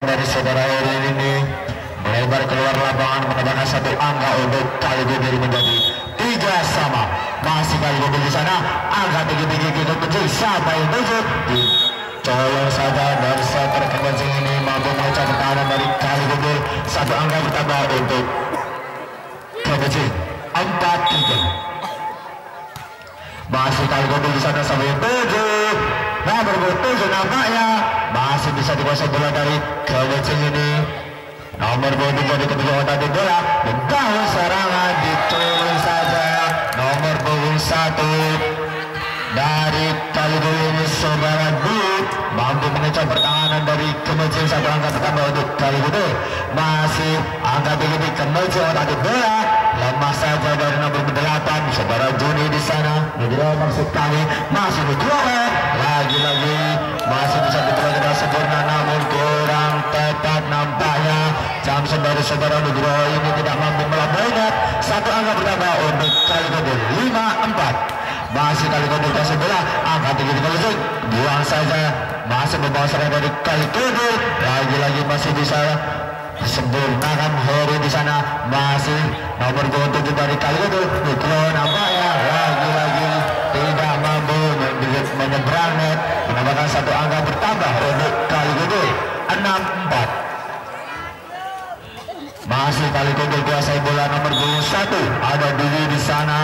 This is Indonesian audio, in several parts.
dari saudara Heri ini melebar keluar lapangan menambahkan satu angka untuk kali berdiri menjadi 3 sama. Masih kali berdiri di sana angka tinggi-tinggi kita tuju siapa yang tuju colong saja dari setter kencing ini mampu mengejar pertahanan dari kali berdiri satu angka bertambah untuk kencing 4-3. Masih kali berdiri di sana sampai 7 nomor 7 nampaknya masih bisa dikuasai bola dari kencing ini. Nomor 2 dari ketujuh tadi bola membangun serangan dicolong saja nomor 21 dari kali ini saudara dulu mampu mengejar pertahanan dari kemudian satu angka pertama untuk kali itu masih angka tinggi kemudian tadi bola lemah saja dari nomor 8 saudara Juni di sana menjadi maksud kami masih berjuara lagi-lagi masih bisa diperoleh sempurna namun kurang tepat nampaknya jam dari saudara Nugroho ini tidak mampu melampaui satu angka pertama untuk kali kedua 5-4. Masih kali kedua kasih bola angka tinggi di buang saja masih membawa serangan dari kali kedua lagi-lagi masih bisa sempurnakan Heri di sana masih nomor 27 dari kali kedua Nugroho nampaknya lagi-lagi tidak mampu menyeberang net menambahkan satu angka bertambah untuk kali kedua 6-4. Masih kali kedua kuasai bola nomor 21 ada Dewi di sana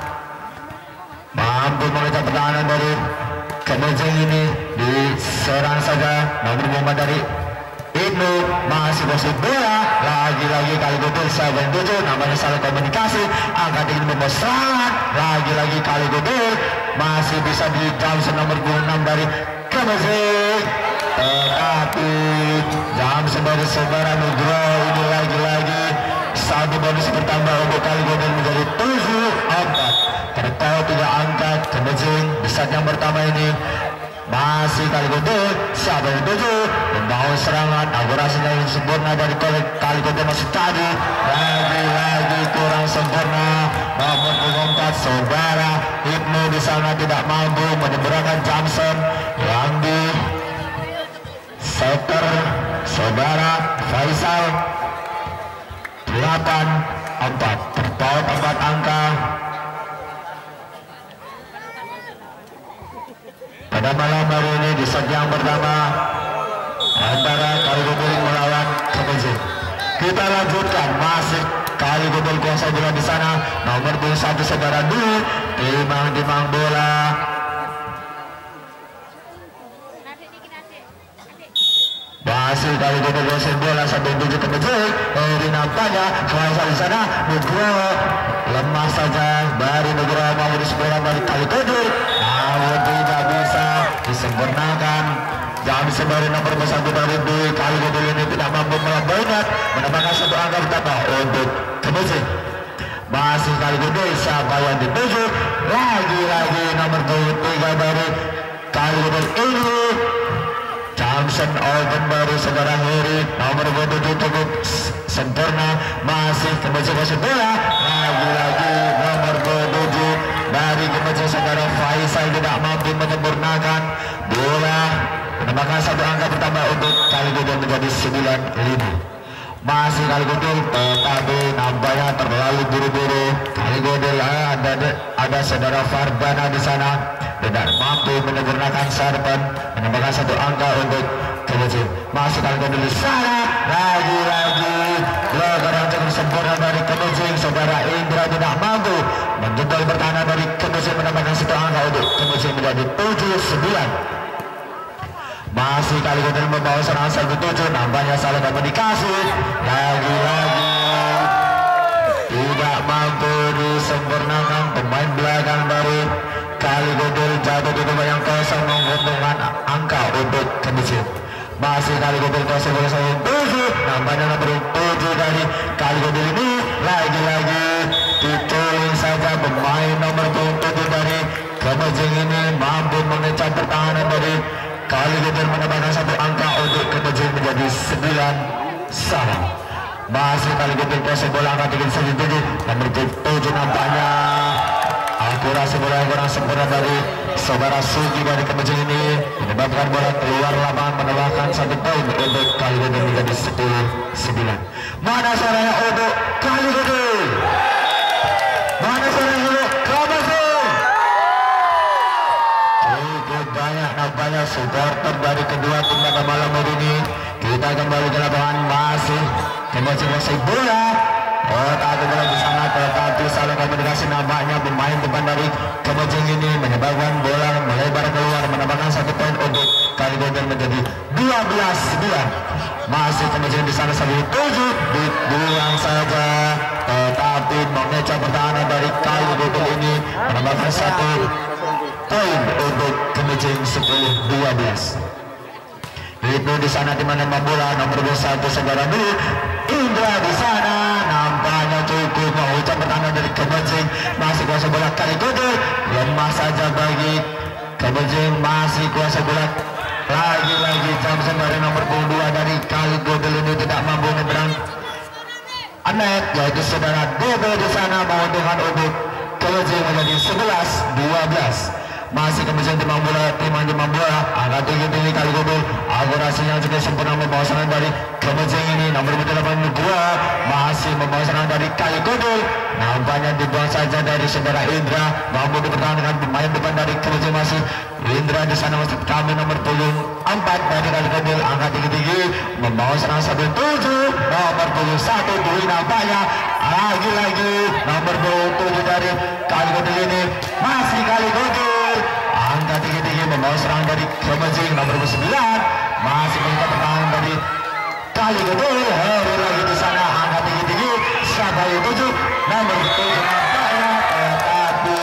mampu mengejar pertahanan dari kemudian ini diserang saja nomor 5 dari Ibnu masih kuasai bola lagi-lagi kali kedua 7 namanya salah komunikasi angkat ingin membawa serangan lagi-lagi kali kedua masih bisa di Johnson nomor 26 dari kemudian tetapi jam dari saudara Nugroho ini lagi-lagi satu bonus bertambah untuk kali kedua menjadi 7-4 tertawa tidak angkat kemudian di saat yang pertama ini masih kali kedua siapa yang tuju membangun serangan akurasinya yang sempurna dari kali kedua masih tadi lagi-lagi kurang sempurna nomor 4 saudara Ibnu di sana tidak mampu menyeberangkan Johnson yang di setter saudara Faisal 8-4 terpaut 4 angka pada malam hari ini di set yang pertama antara kali Gubul melawan Kemudian kita lanjutkan masih kali Gubul kuasa bola di sana nomor 21 saudara dulu timang bola masih kali Gubul kuasa bola sampai 7 Kemudian dari nampaknya kuasa di sana Nugroho lemah saja dari Nugroho mau disempurnakan dari kali Gubul namun tidak bisa disempurnakan jam dari nomor 1 dari Dwi kali Gubul ini tidak mampu melampaui menambahkan satu angka bertambah untuk Kemudian masih kali Gubul siapa yang dituju lagi-lagi nomor 23 dari kali Gubul ini Johnson open baru saudara Heri nomor 27 cukup sempurna masih Kemudian masih bola lagi-lagi nomor 27 dari Kemudian saudara Faisal tidak mampu menyempurnakan bola menambahkan satu angka bertambah untuk kali Gubul menjadi 9-5 masih kali Gubul tetapi nampaknya terlalu buru-buru kali Gubul ada saudara Fardana di sana tidak mampu menyempurnakan serpen menambahkan satu angka untuk Kemudian masih kali Gubul di sana lagi-lagi gol yang cukup sempurna dari Kemudian saudara Indra tidak mampu menjebol pertahanan dari Kemudian menambahkan satu angka untuk Kemudian menjadi 7-9 masih kali Gubul membawa serangan 1-7 nampaknya salah komunikasi lagi-lagi tidak mampu disempurnakan pemain belakang dari kali Gubul jatuh di rumah yang kosong menguntungkan angka untuk Kemudian masih kali Gubul kosong bola 7 nampaknya nomor 7 dari kali Gubul ini lagi-lagi diculik saja pemain nomor 7 dari Kemudian ini mampu mengejar pertahanan dari kali Gubul menambahkan satu angka untuk Kemudian menjadi 9 sama masih kali Gubul kosong bola angka 3-7 nomor 7 nampaknya akurasi bola yang kurang sempurna dari saudara Sugi dari Kemejeng ini menyebabkan bola keluar lapangan, menambahkan 1 poin untuk Kaligodel menjadi 10-9. Mana suaranya untuk Kaligodel? Mana suaranya untuk Kemejeng? Cukup banyak nampaknya supporter dari kedua tim pada malam hari ini. Kita kembali ke lapangan, masih Kemejeng bola. Oh, tapi bola di sana, tetapi saling komunikasi nampaknya pemain depan dari Kemejeng ini menyebabkan bola melebar keluar, menambahkan 1 poin untuk Kaligodel menjadi 12-9. Masih Kemejeng di sana 1-7, dibuang saja, tetapi mengejar pertahanan dari Kaligodel ini menambahkan 1 poin untuk Kemejeng 10-12. Itu di sana di mana bola nomor 21 saudara dulu Indra di sana nampaknya cukup mengucap pertahanan dari Kemejeng, masih kuasa bola Kaligodel, lemah saja bagi Kemejeng, masih kuasa bola lagi-lagi Jamson dari nomor 22 dari Kaligodel ini tidak mampu menyeberang Anet, yaitu saudara Debe di sana menguntungkan untuk Kemejeng menjadi 11-12. Masih Kemejeng timang bola, angkat tinggi Kaligodel, akurasinya juga sempurna membawa serangan dari Kemejeng ini, nomor 82 masih membawa serangan dari Kaligodel, nampaknya dibuang saja dari saudara Indra, mampu dipertahankan pemain depan dari Kemejeng. Masih Indra di sana, masih kami nomor 4 dari Kaligodel, angkat tinggi membawa serangan 1-7, nomor 71 Dwi nampaknya lagi-lagi nomor 27 dari Kaligodel ini, masih Kaligodel angka tinggi membawa serangan dari Kemejeng, nomor 9 masih mengikat pertahanan dari Kaligodel. Hari lagi di sana angka tinggi siapa yang 7 nomor 7 nampaknya, tetapi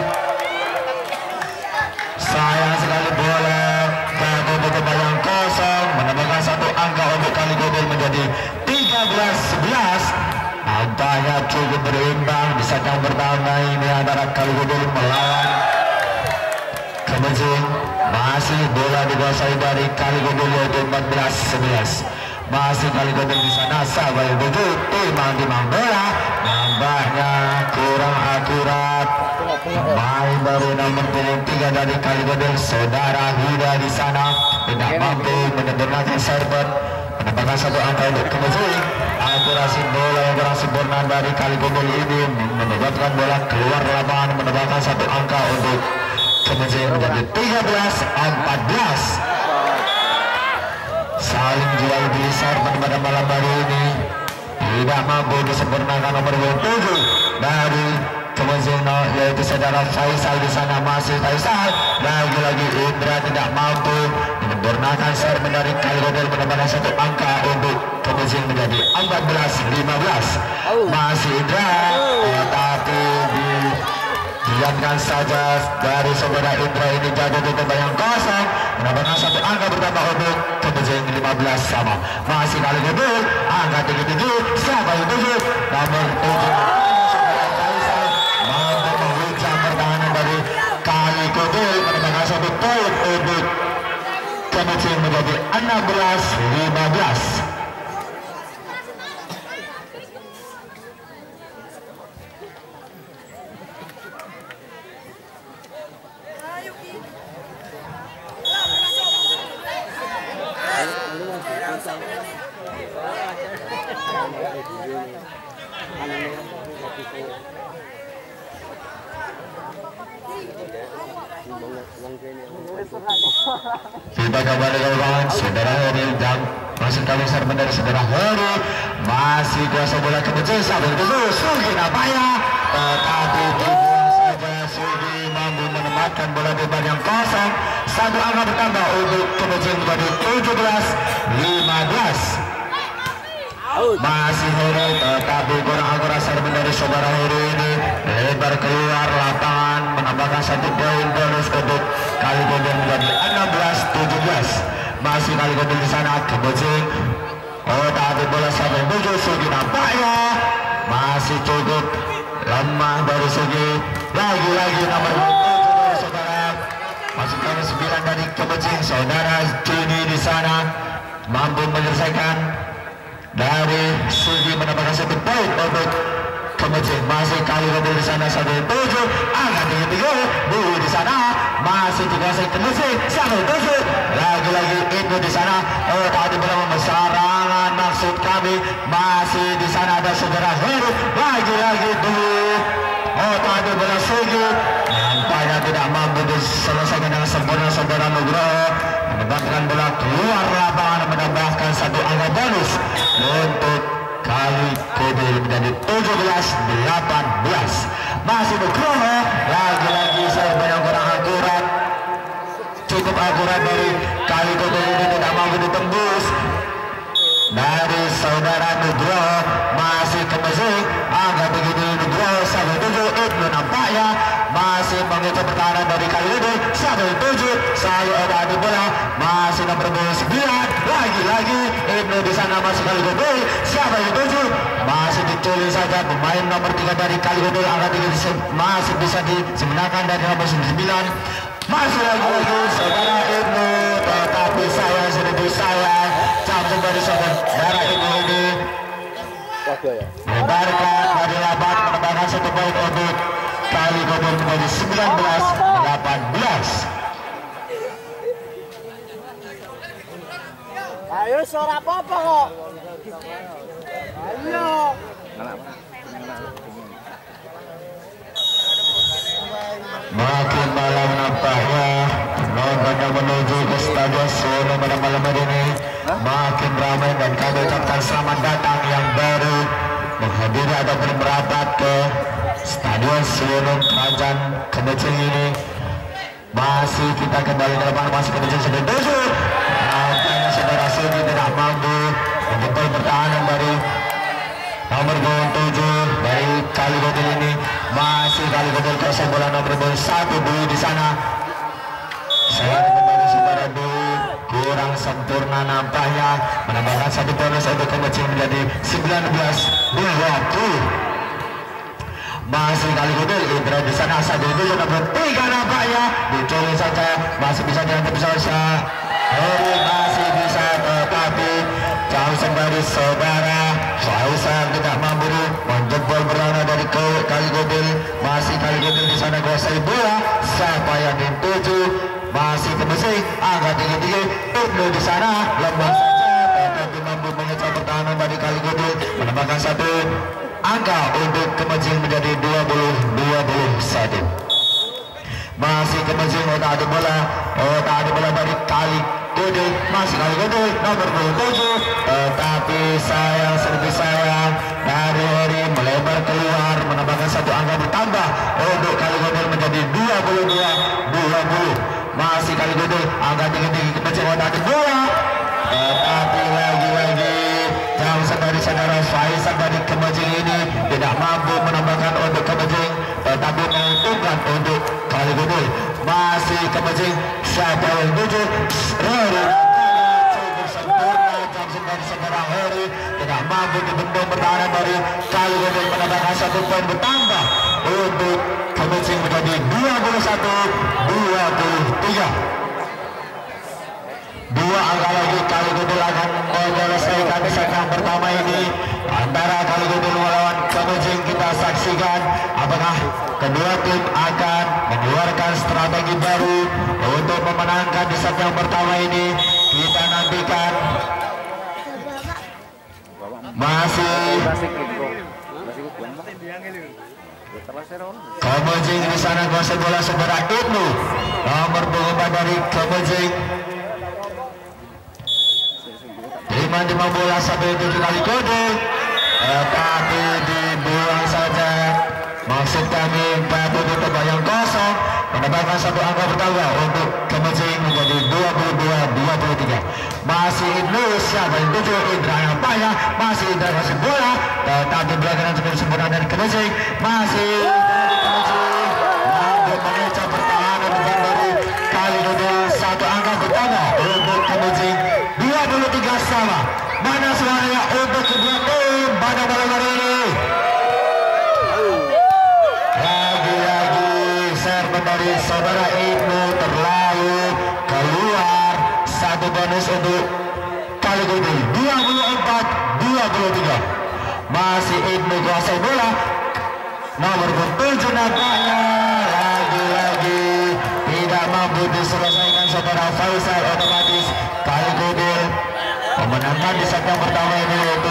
sayang sekali bola jatuh ke tempat yang kosong, menambahkan 1 angka untuk Kaligodel menjadi 13-11. Nampaknya cukup berimbang di saat yang pertama ini antara Kaligodel melawan Kemejeng. Masih bola dikuasai dari Kaligodel yaitu 14-11. Masih Kaligodel di sana, sabar tujuh timang bola nampaknya kurang akurat. Main baru nomor 3 dari Kaligodel saudara Huda di sana tidak mampu menyempurnakan server, menambahkan 1 angka untuk Kemejeng. Akurasi bola yang kurang sempurna dari Kaligodel ini menyebabkan bola keluar lapangan, menambahkan 1 angka untuk Kemejeng menjadi 13-14. Saling jual beli serban pada malam hari ini tidak mampu disempurnakan nomor 27 dari Kemejeng, yaitu saudara Faisal di sana. Masih Faisal, lagi-lagi Indra tidak mampu menyempurnakan serban dari Kaligodel, menambahkan 1 angka untuk Kemejeng menjadi 14-15. Masih Indra, tetapi diamkan saja dari saudara Indra ini, jatuh di tempat yang kosong, menambahkan 1 angka bertambah untuk Kemejeng 15 sama. Masih Kaligodel, angka tinggi siapa yang 7 nomor 7 mampu menghujam pertahanan dari Kaligodel, menambahkan 1 poin untuk Kemejeng menjadi 16-15. Kita kembali ke lapangan, saudara Heri dan masih kami serban dari saudara Heri. Masih kuasa bola Kemejeng, sambil itu Sugi nampaknya, tetapi dibuang saja. Sugi mampu menempatkan bola depan yang kosong, 1 angka bertambah untuk Kemejeng menjadi 17-15. Masih Heri, tetapi kurang akurat serban dari saudara Heri ini, lebar keluar lapangan, menambahkan 1 poin bonus untuk Kaligodel menjadi 16-17. Masih Kaligodel di sana, Kemejeng, tapi bola sampai 7 Sugi nampaknya masih cukup lemah dari Sugi. Lagi-lagi nomor 7 dari saudara, masuk nomor 9 dari Kemejeng, saudara Juni di sana mampu menyelesaikan dari Sugi, menambahkan 1 poin untuk Kemejing masih kali di sana 1-7 angkat tinggi Budi di sana masih dikuasai Kemejing 1-7 lagi-lagi itu di sana. Oh tadi belum serangan maksud kami masih di sana ada saudara Heru lagi-lagi dulu. Oh tadi bola Sugi nampaknya tidak mampu diselesaikan dengan sempurna saudara Nugroho menempatkan bola keluar lapangan menambahkan 1 angka bonus untuk kali kode menjadi 17-18. Masih Nugroho lagi-lagi serban yang kurang akurat, cukup akurat dari kali kode ini tidak mampu ditembus dari saudara Nugroho. Masih Kemejing angkat begini Nugroho 1-7 itu nampaknya masih mengejar pertahanan dari kali ini 1-7 saya ada bola masih nomor 9 lagi-lagi Ibnu di sana masih kali gol 1-7 masih diculik saja pemain nomor 3 dari kali gol angkat begini masih bisa disemenangkan dari nomor 9 masih lagi saudara Ibnu tetapi saya sudah sayang campur dari saudara Ibnu ini lebarkan dari lapan menambahkan 1 poin untuk kali gol menjadi 19-18. Ayo suara apa kok? Ayo. Makin malam nampaknya nontonnya menuju ke Stadion Solo pada malam hari ini makin ramai dan kami ucapkan selamat datang yang baru menghadiri ataupun merapat ke Stadion Solo Kerajaan Kemejing ini. Masih kita kembali ke depan masih Kemejing 1-7 nampaknya saudara Sugi tidak mampu menjemput pertahanan dari nomor 7 dari kali gol ini. Masih kali gol kosong bola nomor 1 dulu di sana. Saya kembali saudara dulu kurang sempurna nampaknya menambahkan 1 bonus untuk Kemejing menjadi 19-20. Masih kali gol Indra di sana 1-7 nomor 3 nampaknya dicolong saja masih bisa diantar bisa Heri masih bisa tetapi jauh sembari saudara Faisal tidak mampu menjebol berana dari kali gol. Masih kali gol di sana kuasai bola siapa yang dituju masih Kemejing angkat tinggi Ibnu di sana lemah saja tetapi mampu mengejar pertahanan dari kali gol menambahkan 1 angka untuk Kemejing menjadi 20-21. Masih Kemejing tak ada bola dari kali gol masih kali gol nomor 27 tetapi sayang servis sayang dari Heri melebar keluar menambahkan 1 angka bertambah untuk kali gol menjadi 22-20. Masih kali gol angka tinggi Kemejing tak ada bola tetapi lagi-lagi jauh dari saudara Faisal dari Kemejing ini tidak mampu menambahkan untuk Kemejing tetapi menguntungkan untuk kali gol. Masih Kemejing siapa yang tuju Heri cukup sempurna jauh dari saudara Heri tidak mampu dibendung pertahanan dari kali gol menambahkan 1 poin bertambah untuk Kemejing menjadi 21-23. 2 angka lagi kali gol akan menyelesaikan set yang pertama ini antara kali gol melawan Kemejing. Kita saksikan apakah kedua tim akan mengeluarkan strategi baru untuk memenangkan di set yang pertama ini. Kita nantikan. Masih Kemejing di sana kuasai bola saudara Ibnu nomor 24 dari Kemejing terima bola sampai 7 kali kode tapi dibuang saja maksud kami batu tutup yang kosong menambahkan 1 angka bertambah untuk Kemejing menjadi 22-23. Masih Ibnu siapa yang tuju Indra yang payah masih Indra kasih bola tetapi belakangan sebelum sempurna dari Kemejing masih dari Kemejing mampu mengejar pertahanan dengan dari kali gol 1 angka bertambah untuk Kemejing 23 sama. Mana suaranya untuk kedua tim pada malam hari ini? Lagi-lagi serve dari saudara Ibnu terlalu keluar 1 bonus untuk kali gol 24-23. Masih Ibnu kuasai bola nomor 7 nampaknya lagi-lagi tidak mampu diselesaikan saudara Faisal, otomatis kali Kudil memenangkan di set yang pertama ini yaitu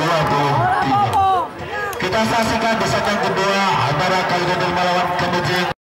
25-23. Kita saksikan di set yang kedua antara Kali Kudil melawan Kemujing